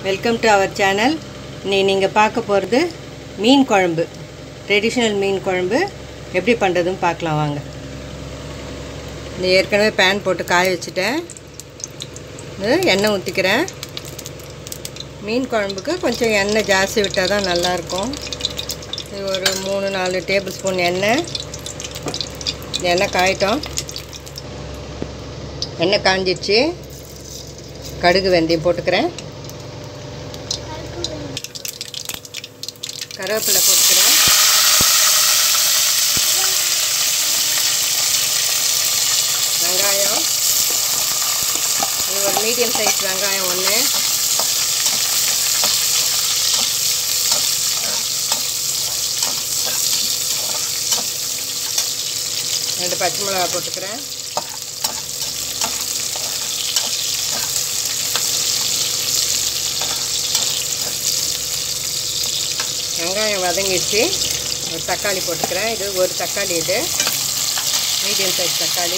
Welcome to our channel. நீங்கள் பார்க்க போகிறது மீன் குழம்பு, ட்ரெடிஷ்னல் மீன் குழம்பு எப்படி பண்ணுறதுன்னு பார்க்கலாம் வாங்க. இந்த ஏற்கனவே பேன் போட்டு காய வச்சுட்டேன். எண்ணெய் ஊற்றிக்கிறேன். மீன் குழம்புக்கு கொஞ்சம் எண்ணெய் ஜாஸ்தி விட்டால் தான் நல்லாயிருக்கும். இது ஒரு 3-4 டேபிள் ஸ்பூன் எண்ணெய். எண்ணெய் காயிட்டோம். எண்ணெய் காஞ்சிடுச்சு. கடுகு வெந்தயம் போட்டுக்கிறேன். கருவேப்பிலை போட்டுக்கிறேன். வெங்காயம், இது ஒரு மீடியம் சைஸ் வெங்காயம் ஒன்று. ரெண்டு பச்சை மிளகாய் போட்டுக்கிறேன். வெங்காயம் வதங்கிடுச்சு. ஒரு தக்காளி போட்டுக்கிறேன். இது ஒரு தக்காளி, இது மீடியம் சைஸ் தக்காளி.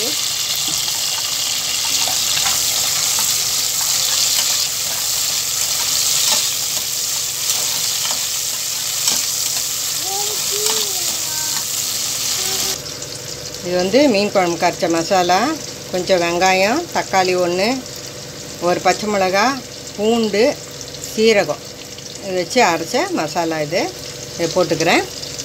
இது வந்து மீன் குழம்பு கரைச்ச மசாலா. கொஞ்சம் வெங்காயம், தக்காளி ஒன்று, ஒரு பச்சை மிளகாய், பூண்டு, சீரகம் இது வச்சு அரைச்ச மசாலா. இதை போட்டுக்கிறேன்.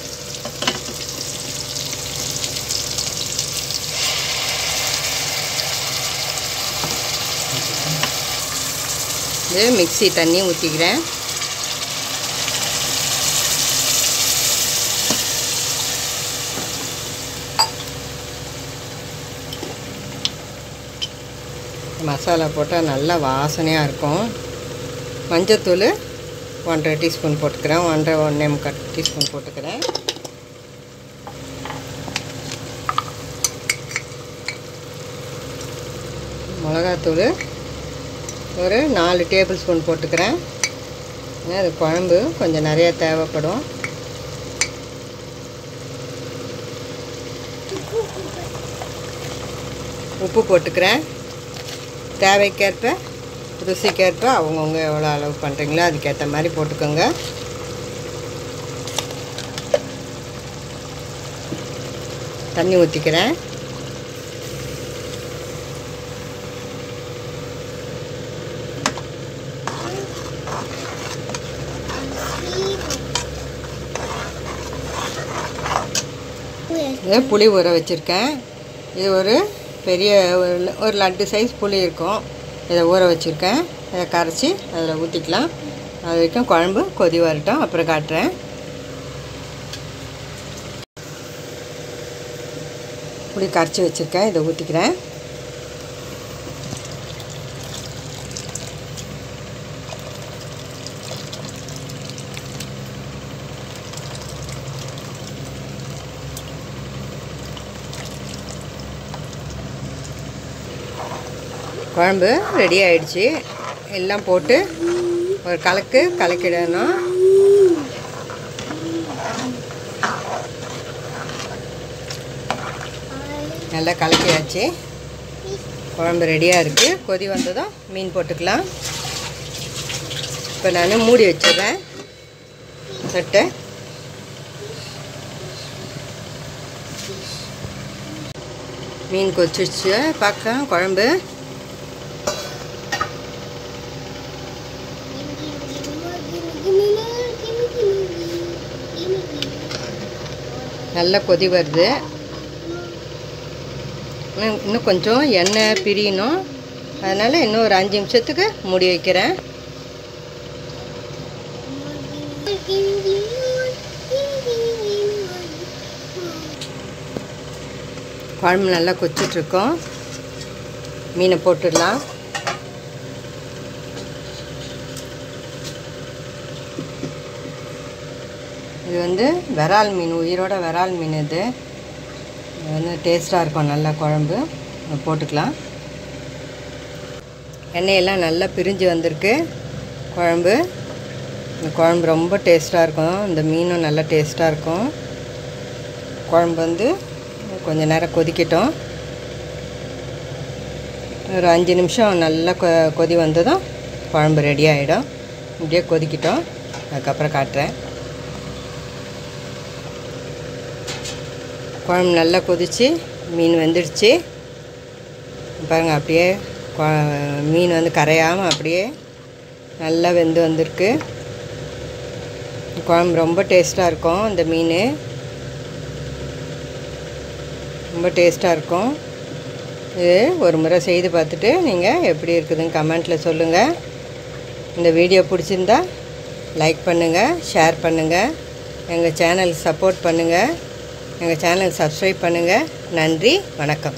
இது மிக்ஸி தண்ணி ஊற்றிக்கிறேன். மசாலா போட்டால் நல்லா வாசனையாக இருக்கும். மஞ்சத்தூள் 1.5 டீஸ்பூன் போட்டுக்கிறேன். 1.5 டீஸ்பூன் போட்டுக்கிறேன். மிளகாத்தூள் ஒரு 4 டேபிள் ஸ்பூன் போட்டுக்கிறேன். அது குழம்பு கொஞ்சம் நிறையா தேவைப்படும். உப்பு போட்டுக்கிறேன். தேவைக்கேற்ப, ருசிக்கேற்ப அவங்கவுங்க எவ்வளோ அளவு பண்ணுறீங்களோ அதுக்கேற்ற மாதிரி போட்டுக்கோங்க. தண்ணி ஊற்றிக்கிறேன். இது புளி ஊற வச்சுருக்கேன். இது ஒரு பெரிய ஒரு லட்டு சைஸ் புளி இருக்கும். இதை ஊற வச்சுருக்கேன். இதை கரைச்சி அதில் ஊற்றிக்கலாம். அது வரைக்கும் குழம்பு கொதி வரட்டும், அப்புறம் காட்டுறேன். புளி கரைச்சி வச்சுருக்கேன். இதை ஊற்றிக்கிறேன். குழம்பு ரெடி ஆகிடுச்சு. எல்லாம் போட்டு ஒரு கலக்கிடணும். நல்லா கலக்கியாச்சு. குழம்பு ரெடியாக இருக்குது. கொதி வந்ததும் மீன் போட்டுக்கலாம். இப்போ நான் மூடி வச்சிடுறேன் தட்டை. மீன் கொதிச்சிச்சு. பார்க்கலாம் குழம்பு. நல்லா கொதி வருது. இன்னும் கொஞ்சம் எண்ணெய் பிரியணும். அதனால் இன்னும் ஒரு 5 நிமிஷத்துக்கு மூடி வைக்கிறேன். குழம்பு நல்லா கொதிச்சிட்ருக்கோம். மீனை போட்டுடலாம். இது வந்து விரால் மீன், உயிரோட விரால் மீன். இது வந்து டேஸ்ட்டாக இருக்கும் நல்லா குழம்பு. போட்டுக்கலாம். எண்ணெயெல்லாம் நல்லா பிரிஞ்சு வந்திருக்கு குழம்பு. இந்த குழம்பு ரொம்ப டேஸ்ட்டாக இருக்கும். இந்த மீனும் நல்லா டேஸ்ட்டாக இருக்கும். குழம்பு வந்து கொஞ்சம் நேரம் கொதிக்கட்டும். ஒரு 5 நிமிஷம் நல்லா கொதி வந்ததும் குழம்பு ரெடி ஆகிடும். இப்படியே கொதிக்கிட்டோம், அதுக்கப்புறம் காட்டுறேன். குழம்பு நல்லா கொதித்து மீன் வெந்துடுச்சு பாருங்கள். அப்படியே மீன் வந்து கரையாமல் அப்படியே நல்லா வெந்து வந்திருக்கு. குழம்பு ரொம்ப டேஸ்ட்டாக இருக்கும். இந்த மீன் ரொம்ப டேஸ்ட்டாக இருக்கும். இது ஒரு முறை செய்து பார்த்துட்டு நீங்கள் எப்படி இருக்குதுன்னு கமெண்ட்டில் சொல்லுங்கள். இந்த வீடியோ பிடிச்சிருந்தா லைக் பண்ணுங்கள், ஷேர் பண்ணுங்கள், எங்கள் சேனலுக்கு சப்போர்ட் பண்ணுங்கள், எங்கள் சேனலுக்கு சப்ஸ்கிரைப் பண்ணுங்கள். நன்றி, வணக்கம்.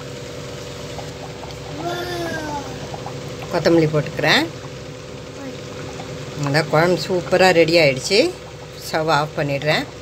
கொத்தமல்லி போட்டுக்கிறேன். அதான் குழம்பு சூப்பராக ரெடி ஆகிடுச்சு. ஸ்டவ் ஆஃப் பண்ணிடுறேன்.